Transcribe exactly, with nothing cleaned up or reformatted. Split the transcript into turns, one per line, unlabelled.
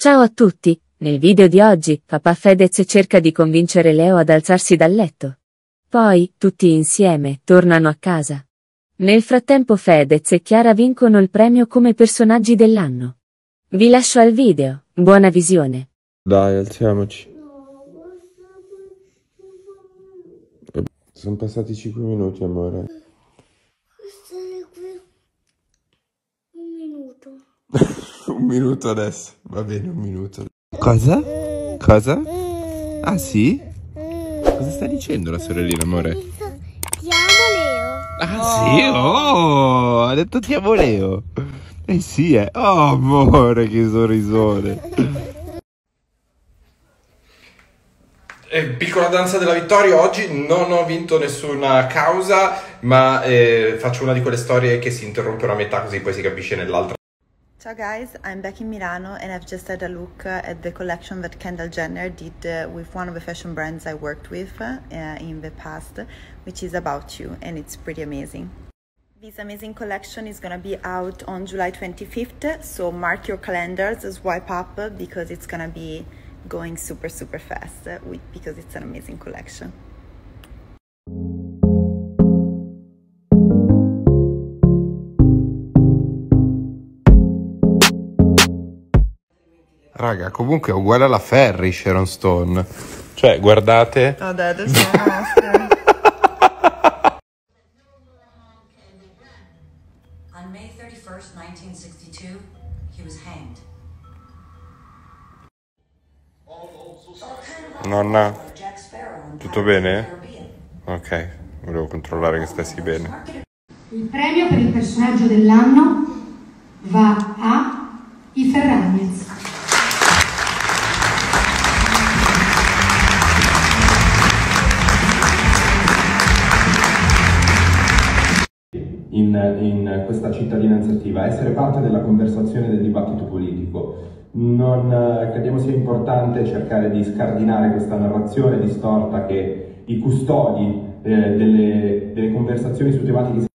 Ciao a tutti, nel video di oggi, papà Fedez cerca di convincere Leo ad alzarsi dal letto. Poi, tutti insieme, tornano a casa. Nel frattempo Fedez e Chiara vincono il premio come personaggi dell'anno. Vi lascio al video, buona visione.
Dai, alziamoci. Sono passati cinque minuti, amore.
Stare qui un minuto.
Un minuto adesso, va bene, un minuto. Cosa? Cosa? Ah sì? Cosa sta dicendo la sorellina, amore?
Ti amo, Leo.
Ah sì? Oh, ha detto ti amo, Leo. Eh sì, eh. Oh, amore, che sorrisone.
Eh, piccola danza della vittoria. Oggi non ho vinto nessuna causa, ma eh, faccio una di quelle storie che si interrompe a metà, così poi si capisce nell'altra.
Ciao guys, I'm back in Milano and I've just had a look uh, at the collection that Kendall Jenner did uh, with one of the fashion brands I worked with uh, in the past, which is About You, and it's pretty amazing. This amazing collection is gonna be out on July twenty-fifth, so mark your calendars, swipe up, because it's gonna be going super super fast uh, with, because it's an amazing collection.
Raga, comunque è uguale alla Ferry, Sharon Stone. Cioè, guardate.
Oh, that is so awesome.
On May thirty-first, nineteen sixty-two, he was hanged.
Nonna, tutto bene? Ok, volevo controllare che stessi bene.
Il premio per il personaggio dell'anno va a I Ferragnez.
In, in questa cittadinanza attiva, essere parte della conversazione del dibattito politico. Non eh, crediamo sia importante cercare di scardinare questa narrazione distorta che i custodi eh, delle, delle conversazioni su tematiche